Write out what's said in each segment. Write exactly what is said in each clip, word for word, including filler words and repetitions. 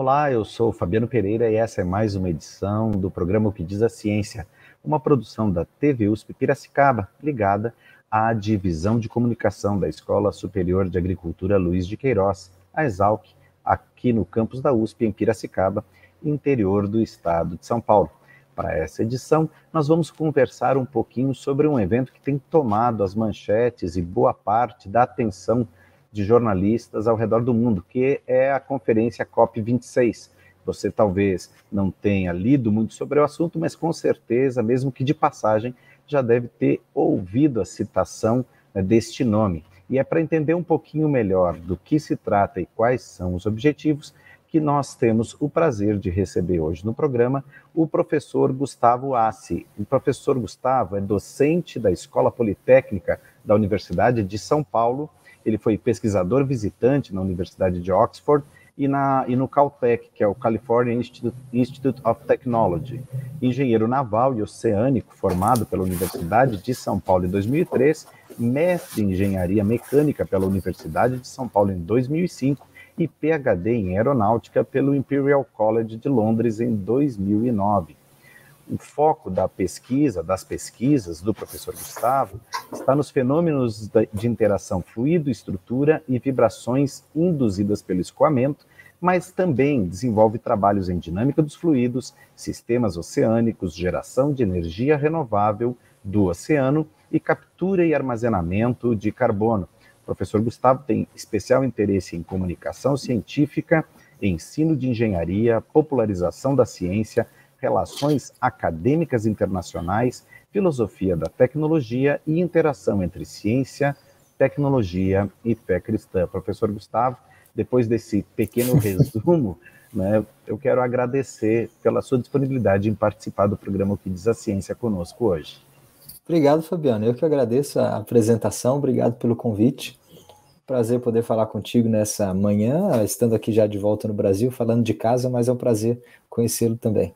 Olá, eu sou Fabiano Pereira e essa é mais uma edição do programa O que Diz a Ciência, uma produção da T V U S P Piracicaba, ligada à Divisão de Comunicação da Escola Superior de Agricultura Luiz de Queiroz, a ESALC, aqui no campus da U S P, em Piracicaba, interior do estado de São Paulo. Para essa edição, nós vamos conversar um pouquinho sobre um evento que tem tomado as manchetes e boa parte da atenção de jornalistas ao redor do mundo, que é a conferência COP vinte e seis. Você talvez não tenha lido muito sobre o assunto, mas com certeza, mesmo que de passagem, já deve ter ouvido a citação, né, deste nome. E é para entender um pouquinho melhor do que se trata e quais são os objetivos que nós temos o prazer de receber hoje no programa o professor Gustavo Assi. O professor Gustavo é docente da Escola Politécnica da Universidade de São Paulo. Ele foi pesquisador visitante na Universidade de Oxford e, na, e no Caltech, que é o California Institute, Institute of Technology. Engenheiro naval e oceânico, formado pela Universidade de São Paulo em dois mil e três, mestre em engenharia mecânica pela Universidade de São Paulo em dois mil e cinco e P H D em aeronáutica pelo Imperial College de Londres em dois mil e nove. O foco da pesquisa, das pesquisas do professor Gustavo, está nos fenômenos de interação fluido-estrutura e vibrações induzidas pelo escoamento, mas também desenvolve trabalhos em dinâmica dos fluidos, sistemas oceânicos, geração de energia renovável do oceano e captura e armazenamento de carbono. O professor Gustavo tem especial interesse em comunicação científica, ensino de engenharia, popularização da ciência, relações acadêmicas internacionais, filosofia da tecnologia e interação entre ciência, tecnologia e fé cristã. Professor Gustavo, depois desse pequeno resumo, né, eu quero agradecer pela sua disponibilidade em participar do programa O que Diz a Ciência conosco hoje. Obrigado, Fabiano. Eu que agradeço a apresentação, obrigado pelo convite. Prazer poder falar contigo nessa manhã, estando aqui já de volta no Brasil, falando de casa, mas é um prazer conhecê-lo também.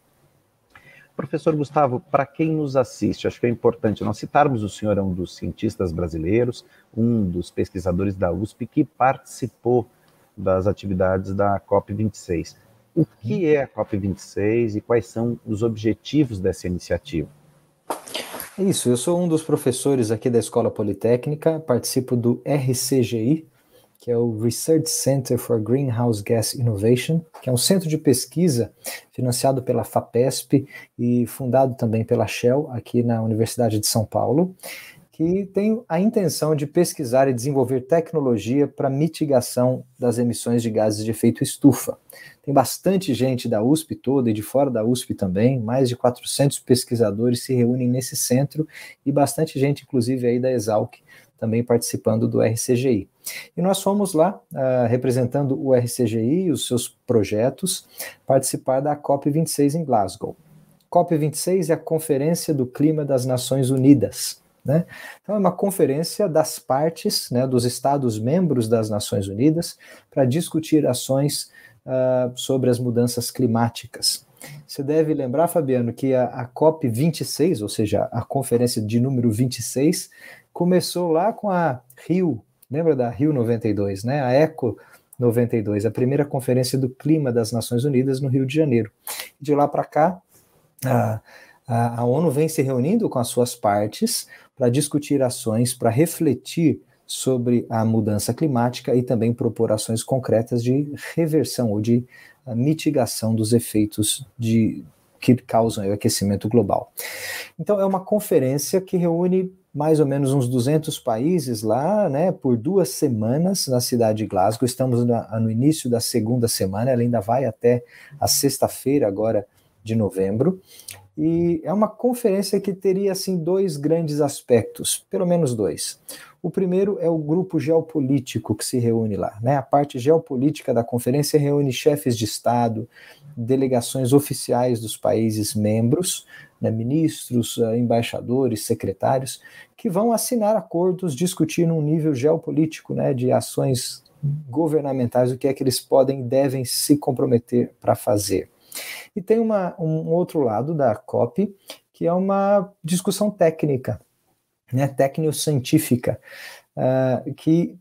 Professor Gustavo, para quem nos assiste, acho que é importante nós citarmos: o senhor é um dos cientistas brasileiros, um dos pesquisadores da U S P que participou das atividades da COP vinte e seis. O que é a COP vinte e seis e quais são os objetivos dessa iniciativa? Isso, eu sou um dos professores aqui da Escola Politécnica, participo do R C G I, que é o Research Center for Greenhouse Gas Innovation, que é um centro de pesquisa financiado pela FAPESP e fundado também pela Shell, aqui na Universidade de São Paulo, que tem a intenção de pesquisar e desenvolver tecnologia para mitigação das emissões de gases de efeito estufa. Tem bastante gente da U S P toda e de fora da U S P também, mais de quatrocentos pesquisadores se reúnem nesse centro e bastante gente, inclusive, aí da ESALC, também participando do R C G I. E nós fomos lá, uh, representando o R C G I e os seus projetos, participar da COP vinte e seis em Glasgow. COP vinte e seis é a Conferência do Clima das Nações Unidas, né? Então é uma conferência das partes, né, dos Estados-membros das Nações Unidas, para discutir ações uh, sobre as mudanças climáticas. Você deve lembrar, Fabiano, que a, a COP vinte e seis, ou seja, a conferência de número vinte e seis, começou lá com a Rio, lembra da Rio noventa e dois, né? A Eco noventa e dois, a primeira conferência do clima das Nações Unidas no Rio de Janeiro. De lá para cá, a, a, a ONU vem se reunindo com as suas partes para discutir ações, para refletir sobre a mudança climática e também propor ações concretas de reversão ou de mitigação dos efeitos de, que causam o aquecimento global. Então é uma conferência que reúne mais ou menos uns duzentos países lá, né, por duas semanas na cidade de Glasgow. Estamos na, no início da segunda semana, ela ainda vai até a sexta-feira agora de novembro, e é uma conferência que teria, assim, dois grandes aspectos, pelo menos dois. O primeiro é o grupo geopolítico que se reúne lá, né? A parte geopolítica da conferência reúne chefes de Estado, delegações oficiais dos países membros, né, ministros, embaixadores, secretários, que vão assinar acordos, discutir num nível geopolítico, né, de ações governamentais, o que é que eles podem e devem se comprometer para fazer. E tem uma, um outro lado da COP, que é uma discussão técnica, né, técnico-científica, uh, que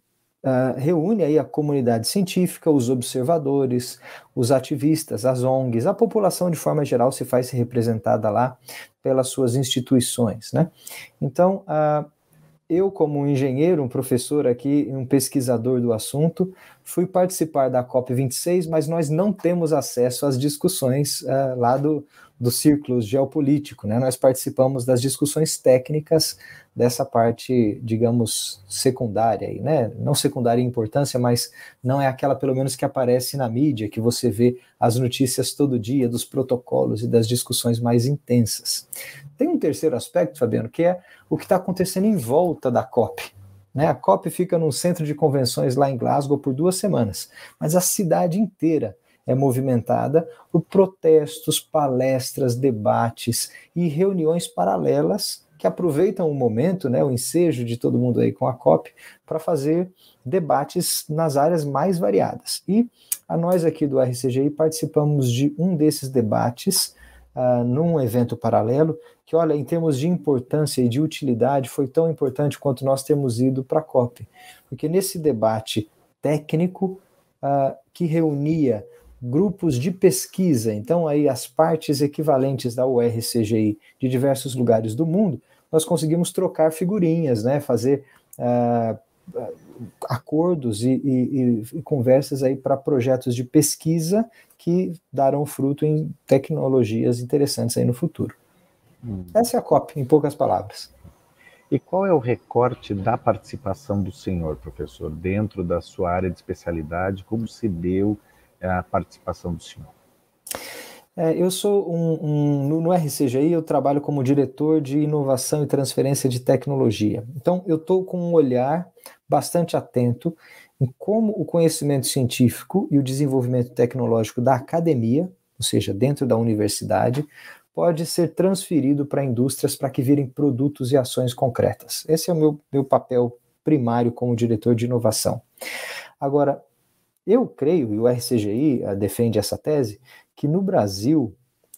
uh, reúne aí a comunidade científica, os observadores, os ativistas, as O N Gs, a população de forma geral se faz representada lá pelas suas instituições, né? Então, uh, eu, como um engenheiro, um professor aqui, um pesquisador do assunto, fui participar da COP vinte e seis, mas nós não temos acesso às discussões uh, lá do, do círculo geopolítico, né? Nós participamos das discussões técnicas dessa parte, digamos, secundária, aí, né? Não secundária em importância, mas não é aquela, pelo menos, que aparece na mídia, que você vê as notícias todo dia, dos protocolos e das discussões mais intensas. Tem um terceiro aspecto, Fabiano, que é o que está acontecendo em volta da COP. Né? A COP fica num centro de convenções lá em Glasgow por duas semanas, mas a cidade inteira é movimentada por protestos, palestras, debates e reuniões paralelas que aproveitam o momento, né, o ensejo de todo mundo aí com a COP, para fazer debates nas áreas mais variadas. E a nós aqui do R C G I participamos de um desses debates, Uh, num evento paralelo, que, olha, em termos de importância e de utilidade, foi tão importante quanto nós termos ido para a COP. Porque nesse debate técnico, uh, que reunia grupos de pesquisa, então aí as partes equivalentes da U R C G I de diversos lugares do mundo, nós conseguimos trocar figurinhas, né, fazer uh, acordos e, e, e conversas aí para projetos de pesquisa que darão fruto em tecnologias interessantes aí no futuro. Hum. Essa é a COP, em poucas palavras. E qual é o recorte da participação do senhor, professor, dentro da sua área de especialidade? Como se deu a participação do senhor? É, eu sou um, um no, no R C G I eu trabalho como diretor de inovação e transferência de tecnologia. Então eu estou com um olhar bastante atento em como o conhecimento científico e o desenvolvimento tecnológico da academia, ou seja, dentro da universidade, pode ser transferido para indústrias para que virem produtos e ações concretas. Esse é o meu, meu papel primário como diretor de inovação. Agora, eu creio, e o R C G I uh, defende essa tese, que no Brasil,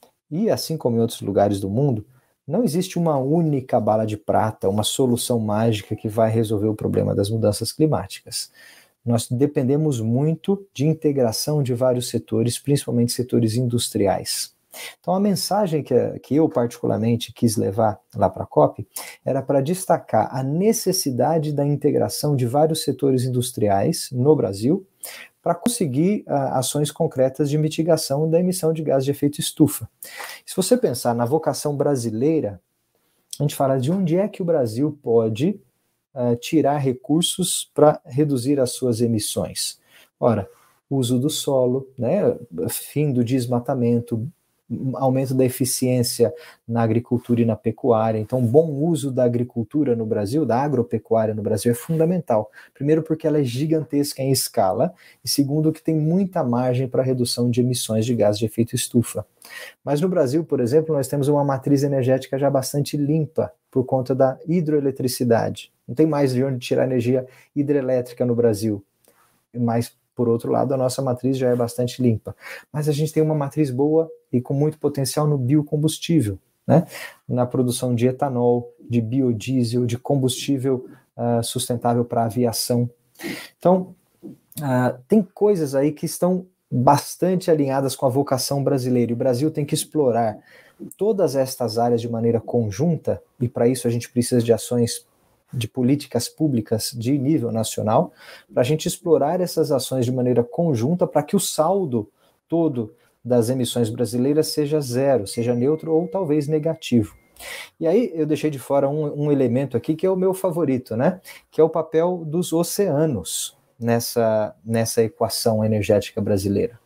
e assim como em outros lugares do mundo, não existe uma única bala de prata, uma solução mágica que vai resolver o problema das mudanças climáticas. Nós dependemos muito de integração de vários setores, principalmente setores industriais. Então a mensagem que, que eu particularmente quis levar lá para a COP era para destacar a necessidade da integração de vários setores industriais no Brasil para conseguir uh, ações concretas de mitigação da emissão de gás de efeito estufa. Se você pensar na vocação brasileira, a gente fala de onde é que o Brasil pode uh, tirar recursos para reduzir as suas emissões. Ora, uso do solo, né, fim do desmatamento, aumento da eficiência na agricultura e na pecuária. Então, bom uso da agricultura no Brasil, da agropecuária no Brasil, é fundamental. Primeiro, porque ela é gigantesca em escala, e segundo, que tem muita margem para redução de emissões de gás de efeito estufa. Mas no Brasil, por exemplo, nós temos uma matriz energética já bastante limpa por conta da hidroeletricidade. Não tem mais de onde tirar energia hidrelétrica no Brasil. Mas, por outro lado, a nossa matriz já é bastante limpa. Mas a gente tem uma matriz boa e com muito potencial no biocombustível, né? Na produção de etanol, de biodiesel, de combustível uh, sustentável para a aviação. Então, uh, tem coisas aí que estão bastante alinhadas com a vocação brasileira, e o Brasil tem que explorar todas estas áreas de maneira conjunta, e para isso a gente precisa de ações de políticas públicas de nível nacional, para a gente explorar essas ações de maneira conjunta para que o saldo todo das emissões brasileiras seja zero, seja neutro ou talvez negativo. E aí eu deixei de fora um, um elemento aqui que é o meu favorito, né? Que é o papel dos oceanos nessa, nessa equação energética brasileira.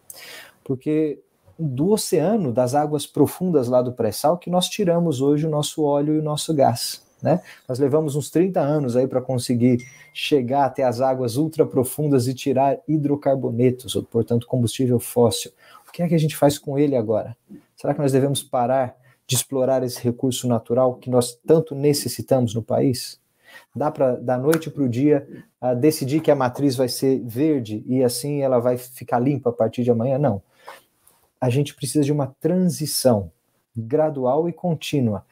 Porque do oceano, das águas profundas lá do pré-sal, que nós tiramos hoje o nosso óleo e o nosso gás. Né? Nós levamos uns trinta anos aí para conseguir chegar até as águas ultraprofundas e tirar hidrocarbonetos, ou, portanto, combustível fóssil. O que é que a gente faz com ele agora? Será que nós devemos parar de explorar esse recurso natural que nós tanto necessitamos no país? Dá para, da noite para o dia, uh, decidir que a matriz vai ser verde e assim ela vai ficar limpa a partir de amanhã? Não. A gente precisa de uma transição gradual e contínua.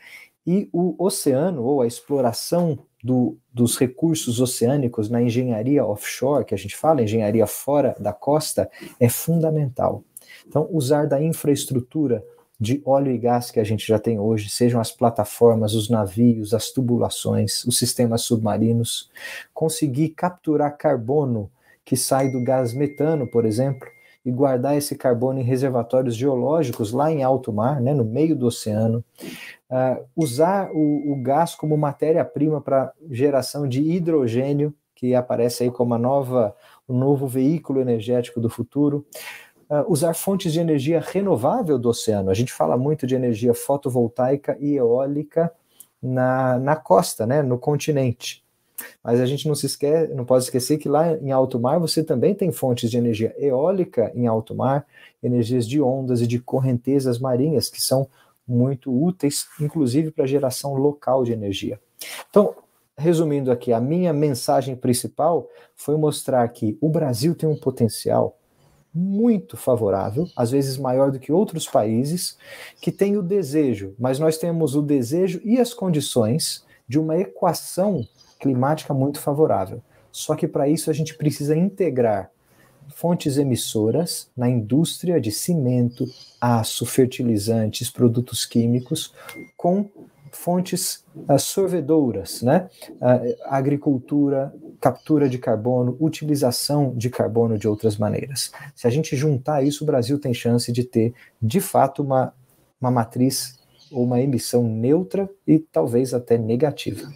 E o oceano, ou a exploração do, dos recursos oceânicos na engenharia offshore, que a gente fala, engenharia fora da costa, é fundamental. Então, usar da infraestrutura de óleo e gás que a gente já tem hoje, sejam as plataformas, os navios, as tubulações, os sistemas submarinos, conseguir capturar carbono que sai do gás metano, por exemplo, e guardar esse carbono em reservatórios geológicos lá em alto mar, né, no meio do oceano, uh, usar o, o gás como matéria-prima para geração de hidrogênio, que aparece aí como a nova, o novo veículo energético do futuro, uh, usar fontes de energia renovável do oceano. A gente fala muito de energia fotovoltaica e eólica na, na costa, né, no continente. Mas a gente não, se esquece, não pode esquecer que lá em alto mar você também tem fontes de energia eólica em alto mar, energias de ondas e de correntezas marinhas, que são muito úteis, inclusive para a geração local de energia. Então, resumindo aqui, a minha mensagem principal foi mostrar que o Brasil tem um potencial muito favorável, às vezes maior do que outros países, que tem o desejo, mas nós temos o desejo e as condições de uma equação climática muito favorável. Só que para isso a gente precisa integrar fontes emissoras na indústria de cimento, aço, fertilizantes, produtos químicos, com fontes uh, sorvedoras, né? Uh, agricultura, captura de carbono, utilização de carbono de outras maneiras. Se a gente juntar isso, o Brasil tem chance de ter, de fato, uma, uma matriz ou uma emissão neutra e talvez até negativa.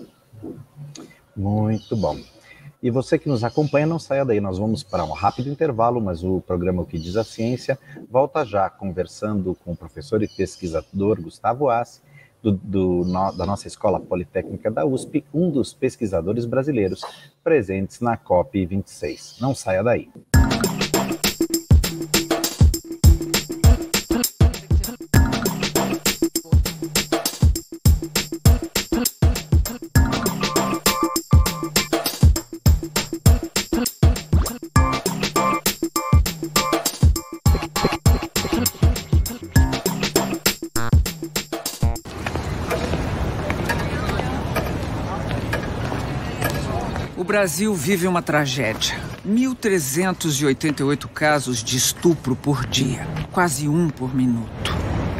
Muito bom. E você que nos acompanha, não saia daí, nós vamos para um rápido intervalo, mas o programa O Que Diz a Ciência volta já conversando com o professor e pesquisador Gustavo Assi, do, do, no, da nossa Escola Politécnica da U S P, um dos pesquisadores brasileiros presentes na COP vinte e seis. Não saia daí. O Brasil vive uma tragédia. mil trezentos e oitenta e oito casos de estupro por dia, quase um por minuto.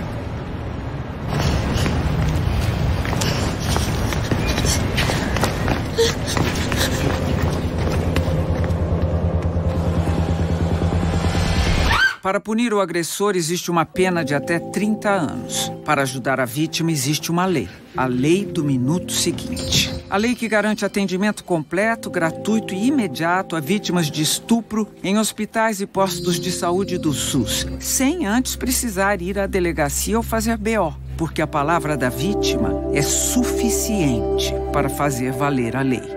Para punir o agressor, existe uma pena de até trinta anos. Para ajudar a vítima, existe uma lei. A Lei do Minuto Seguinte. A lei que garante atendimento completo, gratuito e imediato a vítimas de estupro em hospitais e postos de saúde do SUS, sem antes precisar ir à delegacia ou fazer B O, porque a palavra da vítima é suficiente para fazer valer a lei.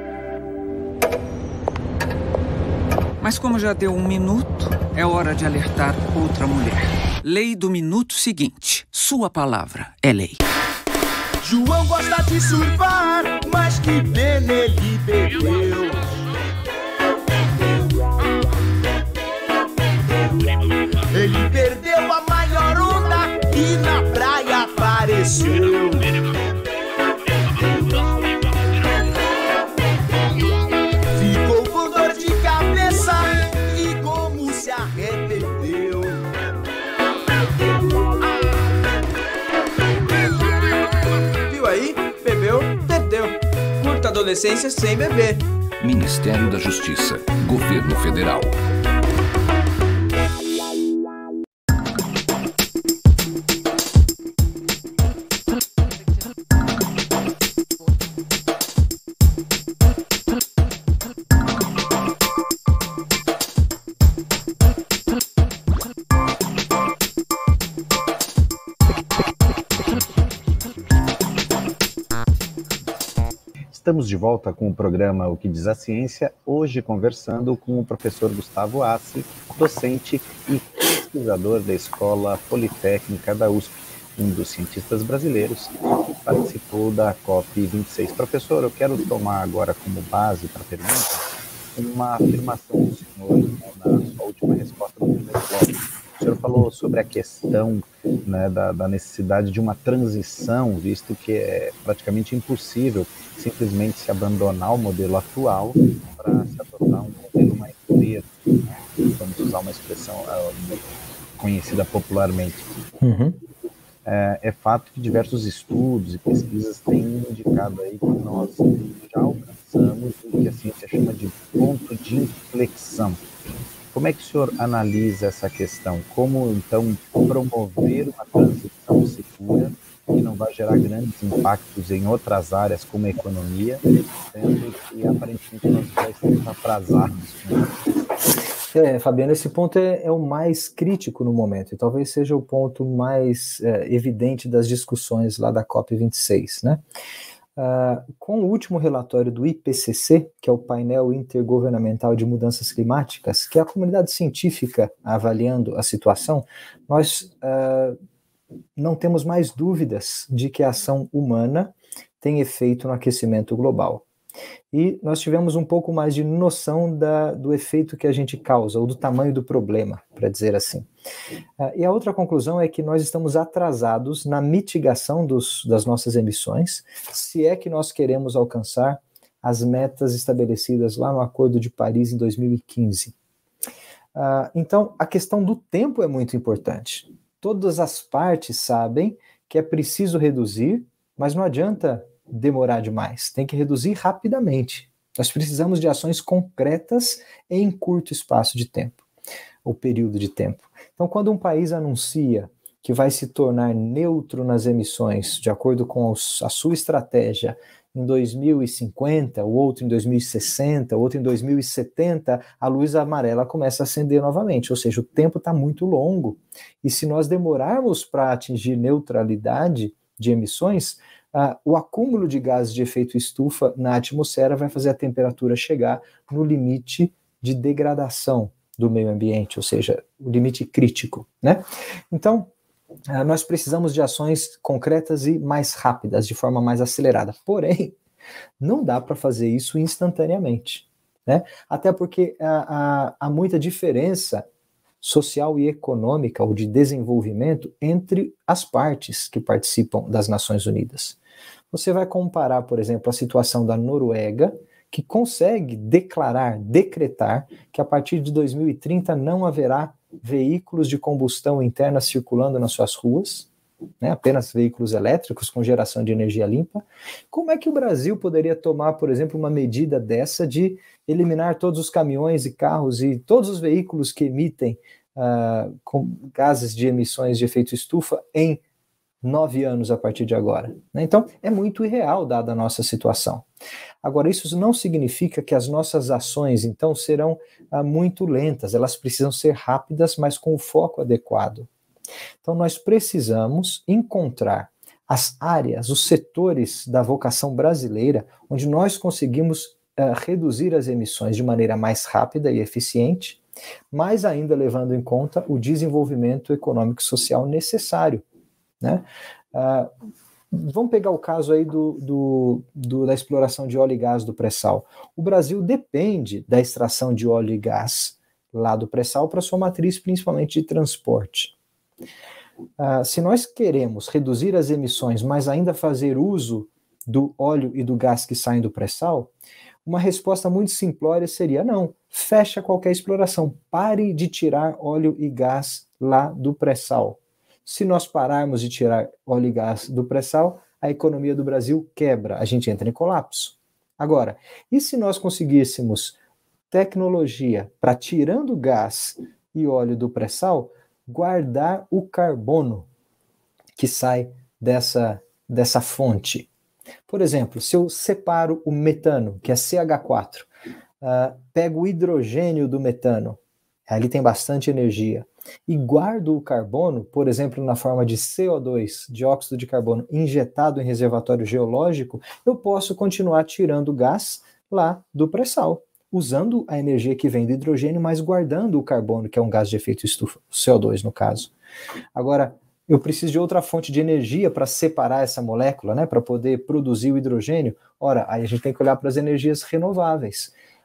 Mas como já deu um minuto, é hora de alertar outra mulher. Lei do Minuto Seguinte. Sua palavra é lei. João gosta de surfar, mas que pena ele bebeu. Ele perdeu a maior onda e na praia apareceu. Ficou com dor de cabeça e como se arrependeu. Viu aí? Bebeu, perdeu. Curta adolescência sem beber. Ministério da Justiça, Governo Federal. Estamos de volta com o programa O Que Diz a Ciência, hoje conversando com o professor Gustavo Assi, docente e pesquisador da Escola Politécnica da U S P, um dos cientistas brasileiros que participou da COP vinte e seis. Professor, eu quero tomar agora como base para a pergunta uma afirmação do senhor na sua última resposta no primeiro bloco, O senhor falou sobre a questão, né, da, da necessidade de uma transição, visto que é praticamente impossível simplesmente se abandonar o modelo atual para se adotar um modelo mais verde, né? Vamos usar uma expressão uh, conhecida popularmente. Uhum. É, é fato que diversos estudos e pesquisas têm indicado aí que nós já alcançamos o que a ciência chama de ponto de inflexão. Como é que o senhor analisa essa questão? Como, então, promover uma transição segura que não vai gerar grandes impactos em outras áreas, como a economia, sendo que, aparentemente, nós já estamos atrasados com isso? É, Fabiano, esse ponto é, é o mais crítico no momento, e talvez seja o ponto mais é, evidente das discussões lá da COP vinte e seis, né? Uh, com o último relatório do I P C C, que é o Painel Intergovernamental de Mudanças Climáticas, que é a comunidade científica avaliando a situação, nós uh, não temos mais dúvidas de que a ação humana tem efeito no aquecimento global. E nós tivemos um pouco mais de noção da, do efeito que a gente causa, ou do tamanho do problema, para dizer assim. Uh, e a outra conclusão é que nós estamos atrasados na mitigação dos, das nossas emissões, se é que nós queremos alcançar as metas estabelecidas lá no Acordo de Paris em dois mil e quinze. Uh, então, a questão do tempo é muito importante. Todas as partes sabem que é preciso reduzir, mas não adianta demorar demais, tem que reduzir rapidamente. Nós precisamos de ações concretas em curto espaço de tempo, ou período de tempo. Então, quando um país anuncia que vai se tornar neutro nas emissões, de acordo com a sua estratégia, em dois mil e cinquenta, o outro em dois mil e sessenta, o outro em dois mil e setenta, a luz amarela começa a acender novamente, ou seja, o tempo está muito longo. E se nós demorarmos para atingir neutralidade de emissões, Uh, o acúmulo de gases de efeito estufa na atmosfera vai fazer a temperatura chegar no limite de degradação do meio ambiente, ou seja, o limite crítico, né? Então, uh, nós precisamos de ações concretas e mais rápidas, de forma mais acelerada. Porém, não dá para fazer isso instantaneamente, né? Até porque uh, uh, há muita diferença social e econômica, ou de desenvolvimento, entre as partes que participam das Nações Unidas. Você vai comparar, por exemplo, a situação da Noruega, que consegue declarar, decretar, que a partir de dois mil e trinta não haverá veículos de combustão interna circulando nas suas ruas, né, apenas veículos elétricos com geração de energia limpa. Como é que o Brasil poderia tomar, por exemplo, uma medida dessa de eliminar todos os caminhões e carros e todos os veículos que emitem uh, com gases de emissões de efeito estufa em nove anos a partir de agora, né? Então, é muito irreal dada a nossa situação. Agora, isso não significa que as nossas ações, então, serão ah, muito lentas, elas precisam ser rápidas, mas com o foco adequado. Então, nós precisamos encontrar as áreas, os setores da vocação brasileira, onde nós conseguimos ah, reduzir as emissões de maneira mais rápida e eficiente, mas ainda levando em conta o desenvolvimento econômico e social necessário, né? Uh, vamos pegar o caso aí do, do, do, da exploração de óleo e gás do pré-sal. O Brasil depende da extração de óleo e gás lá do pré-sal para sua matriz, principalmente de transporte. Uh, se nós queremos reduzir as emissões, mas ainda fazer uso do óleo e do gás que saem do pré-sal, uma resposta muito simplória seria: não, fecha qualquer exploração, pare de tirar óleo e gás lá do pré-sal. Se nós pararmos de tirar óleo e gás do pré-sal, a economia do Brasil quebra, a gente entra em colapso. Agora, e se nós conseguíssemos tecnologia para, tirando gás e óleo do pré-sal, guardar o carbono que sai dessa, dessa fonte? Por exemplo, se eu separo o metano, que é C H quatro, uh, pego o hidrogênio do metano, ali tem bastante energia, e guardo o carbono, por exemplo, na forma de C O dois, dióxido de carbono, injetado em reservatório geológico, eu posso continuar tirando gás lá do pré-sal, usando a energia que vem do hidrogênio, mas guardando o carbono, que é um gás de efeito estufa, o C O dois no caso. Agora, eu preciso de outra fonte de energia para separar essa molécula, né, para poder produzir o hidrogênio. Ora, aí a gente tem que olhar para as energias renováveis.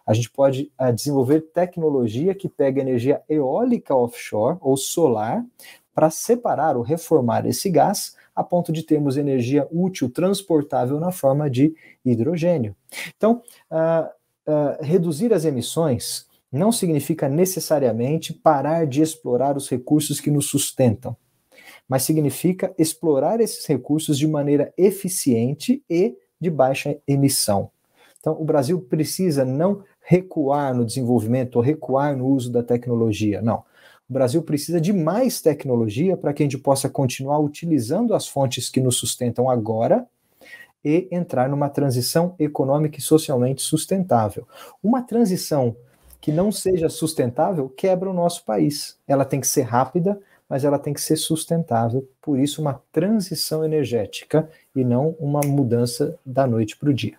A gente pode uh, desenvolver tecnologia que pega energia eólica offshore ou solar para separar ou reformar esse gás a ponto de termos energia útil transportável na forma de hidrogênio. Então, uh, uh, reduzir as emissões não significa necessariamente parar de explorar os recursos que nos sustentam, mas significa explorar esses recursos de maneira eficiente e de baixa emissão. Então, o Brasil precisa não recuar no desenvolvimento ou recuar no uso da tecnologia, não. O Brasil precisa de mais tecnologia para que a gente possa continuar utilizando as fontes que nos sustentam agora e entrar numa transição econômica e socialmente sustentável. Uma transição que não seja sustentável quebra o nosso país. Ela tem que ser rápida, mas ela tem que ser sustentável. Por isso, uma transição energética e não uma mudança da noite para o dia.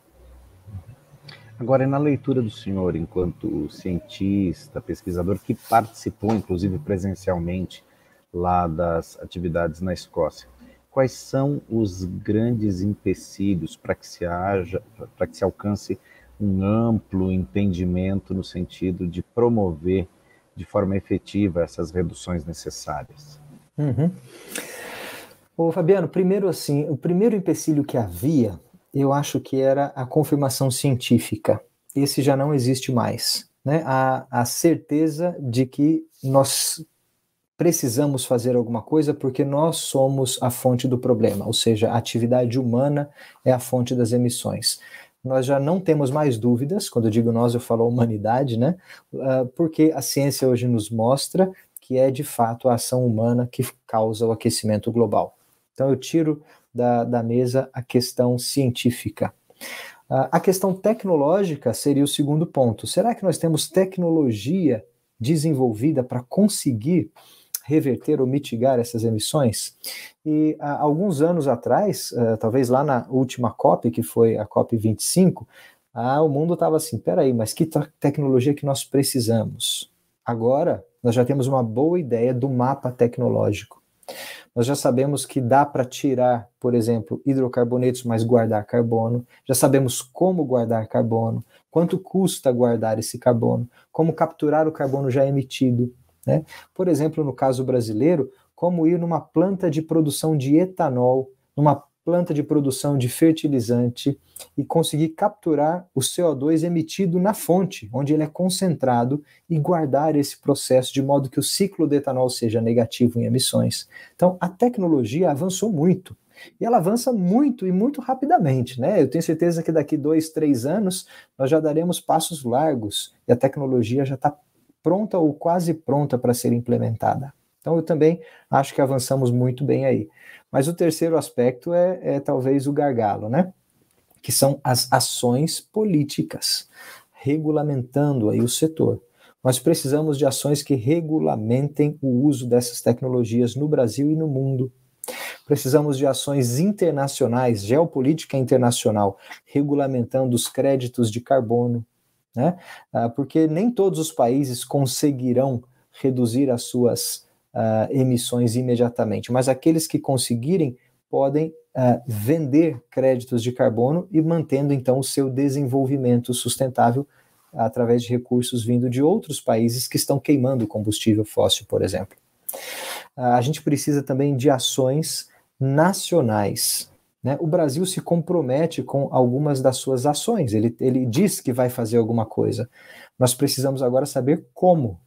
Agora, na leitura do senhor, enquanto cientista, pesquisador, que participou, inclusive presencialmente, lá das atividades na Escócia, quais são os grandes empecilhos para que se haja, para que se alcance um amplo entendimento no sentido de promover de forma efetiva essas reduções necessárias? Uhum. Ô, Fabiano, primeiro assim, o primeiro empecilho que havia, eu acho que era a confirmação científica. Esse já não existe mais, né? A, a certeza de que nós precisamos fazer alguma coisa porque nós somos a fonte do problema, ou seja, a atividade humana é a fonte das emissões. Nós já não temos mais dúvidas, quando eu digo nós, eu falo a humanidade, né? Uh, porque a ciência hoje nos mostra que é de fato a ação humana que causa o aquecimento global. Então eu tiro da, da mesa a questão científica. Uh, a questão tecnológica seria o segundo ponto. Será que nós temos tecnologia desenvolvida para conseguir reverter ou mitigar essas emissões? E há alguns anos atrás, uh, talvez lá na última COP, que foi a COP vinte e cinco, uh, o mundo estava assim, peraí, mas que tecnologia que nós precisamos? Agora, nós já temos uma boa ideia do mapa tecnológico. Nós já sabemos que dá para tirar, por exemplo, hidrocarbonetos, mas guardar carbono. Já sabemos como guardar carbono, quanto custa guardar esse carbono, como capturar o carbono já emitido, né? Por exemplo, no caso brasileiro, como ir numa planta de produção de etanol, numa planta de produção de fertilizante e conseguir capturar o C O dois emitido na fonte, onde ele é concentrado, e guardar esse processo de modo que o ciclo do etanol seja negativo em emissões. Então, a tecnologia avançou muito. E ela avança muito e muito rapidamente, né? Eu tenho certeza que daqui dois, três anos nós já daremos passos largos e a tecnologia já está pronta ou quase pronta para ser implementada. Então eu também acho que avançamos muito bem aí. Mas o terceiro aspecto é, é talvez o gargalo, né? Que são as ações políticas, regulamentando aí o setor. Nós precisamos de ações que regulamentem o uso dessas tecnologias no Brasil e no mundo. Precisamos de ações internacionais, geopolítica internacional, regulamentando os créditos de carbono, né? Ah, porque nem todos os países conseguirão reduzir as suas Uh, emissões imediatamente, mas aqueles que conseguirem podem uh, vender créditos de carbono e mantendo então o seu desenvolvimento sustentável através de recursos vindo de outros países que estão queimando combustível fóssil, por exemplo. Uh, a gente precisa também de ações nacionais, né? O Brasil se compromete com algumas das suas ações, ele, ele diz que vai fazer alguma coisa. Nós precisamos agora saber como.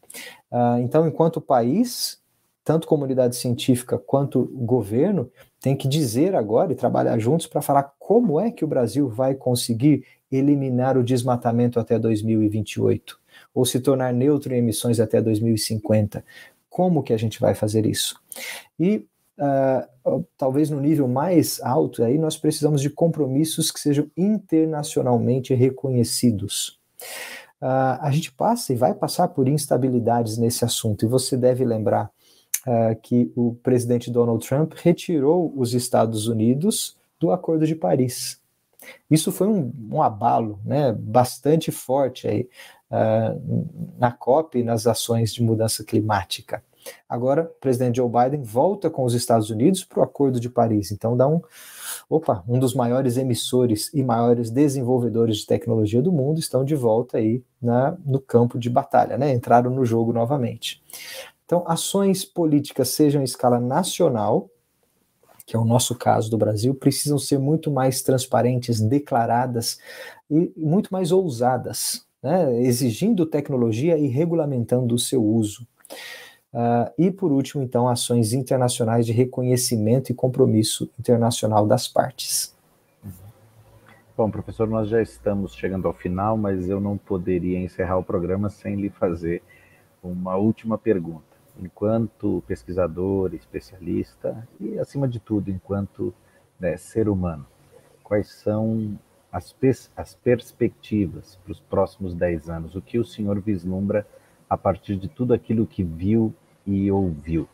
Uh, então, enquanto país, tanto comunidade científica quanto governo, tem que dizer agora e trabalhar juntos para falar como é que o Brasil vai conseguir eliminar o desmatamento até dois mil e vinte e oito, ou se tornar neutro em emissões até dois mil e cinquenta. Como que a gente vai fazer isso? E uh, talvez no nível mais alto, aí nós precisamos de compromissos que sejam internacionalmente reconhecidos. Uh, a gente passa e vai passar por instabilidades nesse assunto, e você deve lembrar uh, que o presidente Donald Trump retirou os Estados Unidos do Acordo de Paris. Isso foi um, um abalo, né, bastante forte aí, uh, na COP e nas ações de mudança climática. Agora, o presidente Joe Biden volta com os Estados Unidos para o Acordo de Paris. Então, dá um, opa, um dos maiores emissores e maiores desenvolvedores de tecnologia do mundo estão de volta aí na, no campo de batalha, né? Entraram no jogo novamente. Então, ações políticas, sejam em escala nacional, que é o nosso caso do Brasil, precisam ser muito mais transparentes, declaradas e muito mais ousadas, né, exigindo tecnologia e regulamentando o seu uso. Uh, e, por último, então, ações internacionais de reconhecimento e compromisso internacional das partes. Bom, professor, nós já estamos chegando ao final, mas eu não poderia encerrar o programa sem lhe fazer uma última pergunta. Enquanto pesquisador, especialista e, acima de tudo, enquanto né, ser humano, quais são as, pers as perspectivas para os próximos dez anos? O que o senhor vislumbra a partir de tudo aquilo que viu e ouviu?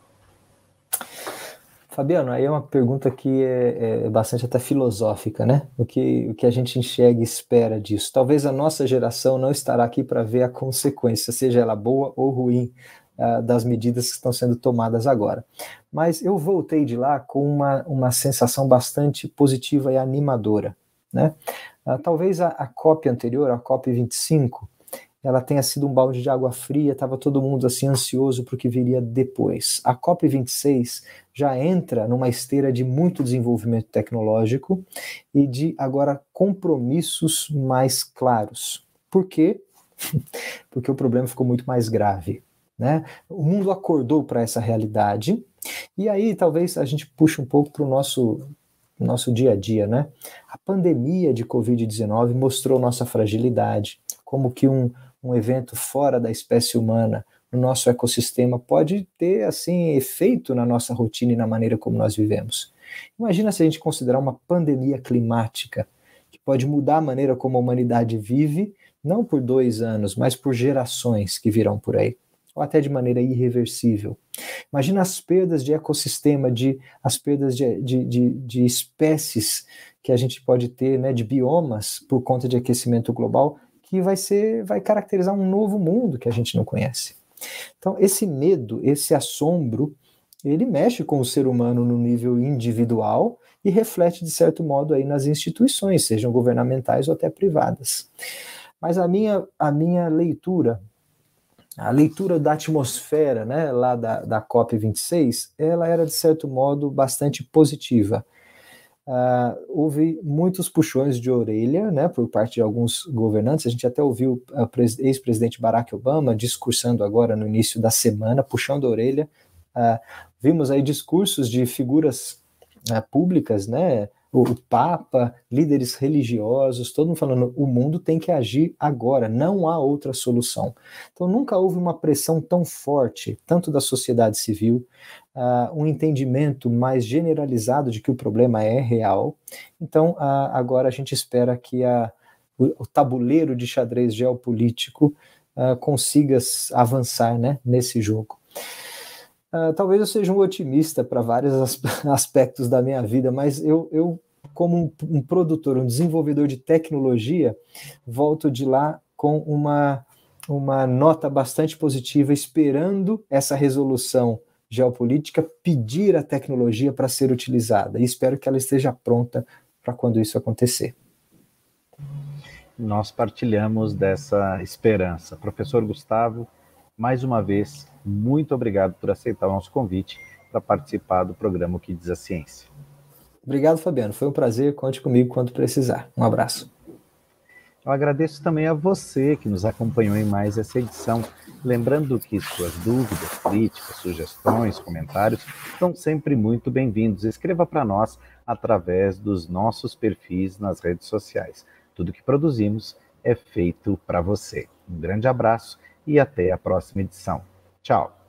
Fabiano, aí é uma pergunta que é, é bastante até filosófica, né? O que, o que a gente enxerga e espera disso. Talvez a nossa geração não estará aqui para ver a consequência, seja ela boa ou ruim, das medidas que estão sendo tomadas agora. Mas eu voltei de lá com uma, uma sensação bastante positiva e animadora, né? Uh, talvez a, a COP anterior, a COP vinte e cinco, ela tenha sido um balde de água fria, estava todo mundo assim ansioso para o que viria depois. A COP vinte e seis já entra numa esteira de muito desenvolvimento tecnológico e de, agora, compromissos mais claros. Por quê? Porque o problema ficou muito mais grave. Né? O mundo acordou para essa realidade, e aí talvez a gente puxe um pouco para o nosso, nosso dia a dia, né? A pandemia de covid dezenove mostrou nossa fragilidade, como que um, um evento fora da espécie humana no nosso ecossistema pode ter assim efeito na nossa rotina e na maneira como nós vivemos. Imagina se a gente considerar uma pandemia climática, que pode mudar a maneira como a humanidade vive, não por dois anos, mas por gerações que virão por aí, ou até de maneira irreversível. Imagina as perdas de ecossistema, de, as perdas de, de, de, de espécies que a gente pode ter, né, de biomas, por conta de aquecimento global, que vai ser, vai caracterizar um novo mundo que a gente não conhece. Então, esse medo, esse assombro, ele mexe com o ser humano no nível individual e reflete, de certo modo, aí nas instituições, sejam governamentais ou até privadas. Mas a minha, a minha leitura, a leitura da atmosfera, né, lá da, da COP vinte e seis, ela era, de certo modo, bastante positiva. Uh, houve muitos puxões de orelha, né, por parte de alguns governantes. A gente até ouviu o ex-presidente Barack Obama discursando agora no início da semana, puxando a orelha. Uh, vimos aí discursos de figuras uh, públicas, né, o, o Papa, líderes religiosos, todo mundo falando, o mundo tem que agir agora, não há outra solução. Então nunca houve uma pressão tão forte, tanto da sociedade civil, uh, um entendimento mais generalizado de que o problema é real. Então uh, agora a gente espera que a, o, o tabuleiro de xadrez geopolítico uh, consiga avançar, né, nesse jogo. Uh, talvez eu seja um otimista para vários aspectos da minha vida, mas eu, eu como um, um produtor, um desenvolvedor de tecnologia, volto de lá com uma, uma nota bastante positiva, esperando essa resolução geopolítica pedir a tecnologia para ser utilizada, e espero que ela esteja pronta para quando isso acontecer. Nós partilhamos dessa esperança. Professor Gustavo, mais uma vez, muito obrigado por aceitar o nosso convite para participar do programa O Que Diz a Ciência. Obrigado, Fabiano. Foi um prazer. Conte comigo quando precisar. Um abraço. Eu agradeço também a você que nos acompanhou em mais essa edição. Lembrando que suas dúvidas, críticas, sugestões, comentários são sempre muito bem-vindos. Escreva para nós através dos nossos perfis nas redes sociais. Tudo que produzimos é feito para você. Um grande abraço e até a próxima edição. Tchau!